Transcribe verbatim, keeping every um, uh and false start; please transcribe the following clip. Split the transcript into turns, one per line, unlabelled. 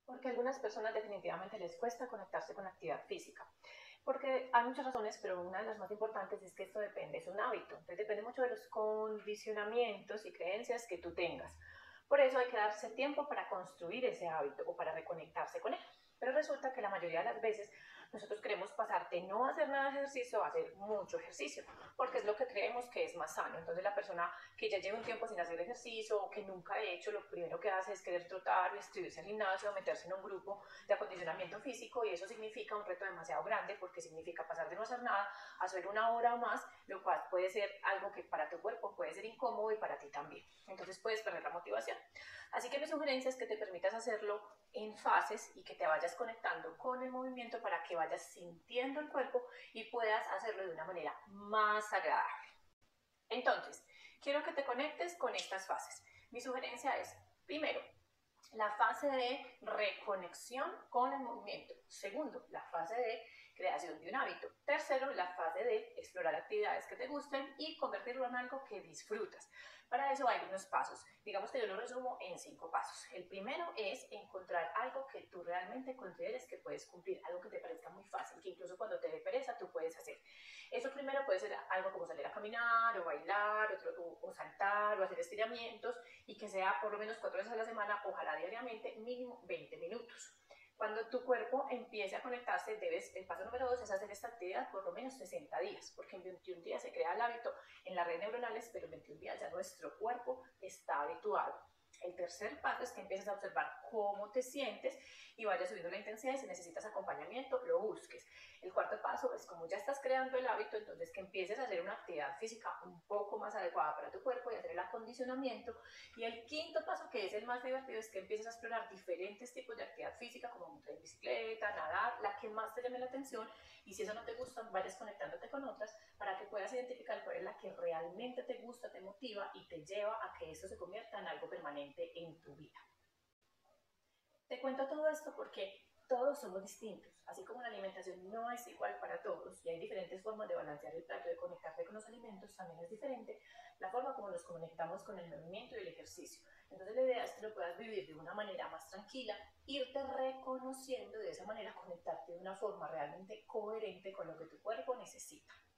Porque a algunas personas definitivamente les cuesta conectarse con la actividad física. Porque hay muchas razones, pero una de las más importantes es que esto depende, es un hábito. Entonces depende mucho de los condicionamientos y creencias que tú tengas. Por eso hay que darse tiempo para construir ese hábito o para reconectarse con él. Pero resulta que la mayoría de las veces nosotros queremos pasar de no hacer nada de ejercicio a hacer mucho ejercicio, porque es lo que creemos que es más sano. Entonces la persona que ya lleva un tiempo sin hacer ejercicio o que nunca ha hecho, lo primero que hace es querer trotar o inscribirse al gimnasio o meterse en un grupo de acondicionamiento físico, y eso significa un reto demasiado grande porque significa pasar de no hacer nada a hacer una hora o más, lo cual puede ser algo que para tu cuerpo puede ser incómodo y para ti también. Entonces puedes perder la motivación. Así que mi sugerencia es que te permitas hacerlo en fases y que te vayas conectando con el movimiento para que vayas sintiendo el cuerpo y puedas hacerlo de una manera más agradable. Entonces, quiero que te conectes con estas fases. Mi sugerencia es, primero, la fase de reconexión con el movimiento. Segundo, la fase de creación de un hábito. Tercero, la fase de explorar actividades que te gusten y convertirlo en algo que disfrutas. Para eso hay unos pasos. Digamos que yo lo resumo en cinco pasos. El primero es encontrar algo que tú realmente consideres que puedes cumplir, algo que te parezca muy fácil, que incluso cuando te dé pereza tú puedes hacer. Eso primero puede ser algo como salir a caminar o bailar otro, o, o saltar o hacer estiramientos, y que sea por lo menos cuatro veces a la semana, ojalá diariamente, mínimo veinte minutos. Cuando tu cuerpo empiece a conectarse, debes, el paso número dos es hacer esta actividad por lo menos sesenta días, porque en veintiún días se crea el hábito en las redes neuronales, pero en veintiún días ya nuestro cuerpo está habituado. El tercer paso es que empieces a observar cómo te sientes y vayas subiendo la intensidad, y si necesitas acompañamiento, lo busques. El cuarto paso es, como ya estás creando el hábito, entonces que empieces a hacer una actividad física un poco más adecuada para tu cuerpo y hacer el acondicionamiento. Y el quinto paso, que es el más divertido, es que empieces a explorar diferentes tipos de actividad física, como montar en bicicleta, nadar, la que más te llame la atención, y si eso no te gusta, vayas conectándote con otras para que puedas identificar cuál es la que realmente te gusta, te motiva y te lleva a que esto se convierta en algo permanente en tu vida. Te cuento todo esto porque todos somos distintos, así como la alimentación no es igual para todos y hay diferentes formas de balancear el plato, de conectarte con los alimentos, también es diferente la forma como nos conectamos con el movimiento y el ejercicio. Entonces la idea es que lo puedas vivir de una manera más tranquila, irte reconociendo, de esa manera conectarte de una forma realmente coherente con lo que tu cuerpo necesita.